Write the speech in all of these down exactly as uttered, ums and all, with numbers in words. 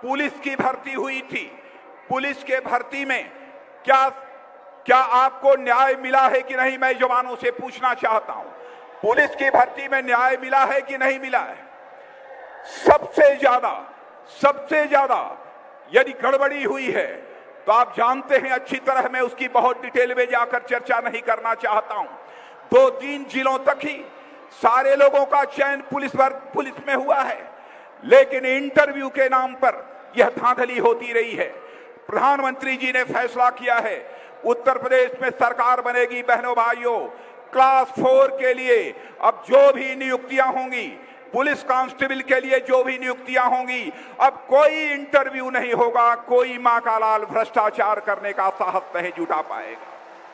Police की भर्ती हुई थी। पुलिस के भर्ती में क्या क्या आपको न्याय मिला है कि नहीं, मैं जवानों से पूछना चाहता हूं। पुलिस की भर्ती में न्याय मिला है कि नहीं मिला है? सबसे ज्यादा सबसे ज्यादा यदि गड़बड़ी हुई है तो आप जानते हैं अच्छी तरह, मैं उसकी बहुत डिटेल में जाकर चर्चा नहीं करना चाहता हूं। दो तीन जिलों तक ही सारे लोगों का चयन पुलिस वर्ग पुलिस में हुआ है, लेकिन इंटरव्यू के नाम पर यह धांधली होती रही है। प्रधानमंत्री जी ने फैसला किया है, उत्तर प्रदेश में सरकार बनेगी। बहनों भाइयों, क्लास फोर के लिए अब जो भी नियुक्तियां होंगी, पुलिस कांस्टेबल के लिए जो भी नियुक्तियां होंगी, अब कोई इंटरव्यू नहीं होगा, कोई मां का लाल भ्रष्टाचार करने का साहस नहीं जुटा पाएगा।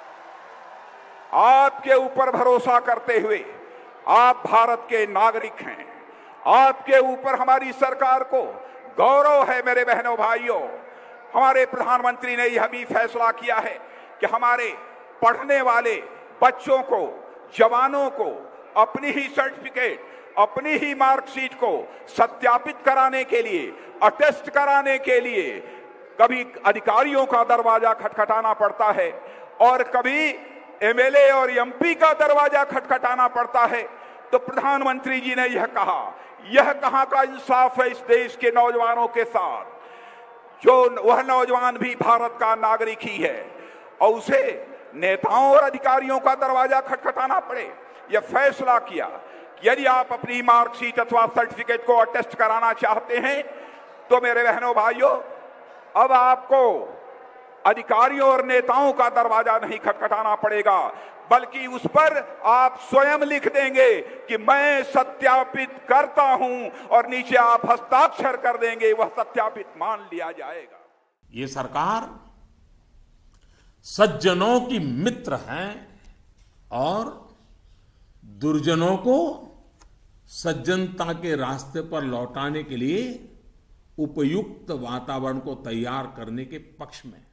आपके ऊपर भरोसा करते हुए, आप भारत के नागरिक हैं, आपके ऊपर हमारी सरकार को गौरव है। मेरे बहनों भाइयों, हमारे प्रधानमंत्री ने यह भी फैसला किया है कि हमारे पढ़ने वाले बच्चों को, जवानों को अपनी ही सर्टिफिकेट, अपनी ही मार्कशीट को सत्यापित कराने के लिए, अटेस्ट कराने के लिए कभी अधिकारियों का दरवाजा खटखटाना पड़ता है और कभी एमएलए और एमपी का दरवाजा खटखटाना पड़ता है। तो प्रधानमंत्री जी ने यह कहा, यह कहां का इंसाफ है इस देश के नौजवानों के साथ, जो वह नौजवान भी भारत का नागरिक ही है और उसे नेताओं और अधिकारियों का दरवाजा खटखटाना पड़े। यह फैसला किया कि यदि आप अपनी मार्कशीट अथवा सर्टिफिकेट को अटेस्ट कराना चाहते हैं तो मेरे बहनों भाइयों, अब आपको अधिकारियों और नेताओं का दरवाजा नहीं खटखटाना पड़ेगा, बल्कि उस पर आप स्वयं लिख देंगे कि मैं सत्यापित करता हूं और नीचे आप हस्ताक्षर कर देंगे, वह सत्यापित मान लिया जाएगा। ये सरकार सज्जनों की मित्र है और दुर्जनों को सज्जनता के रास्ते पर लौटाने के लिए उपयुक्त वातावरण को तैयार करने के पक्ष में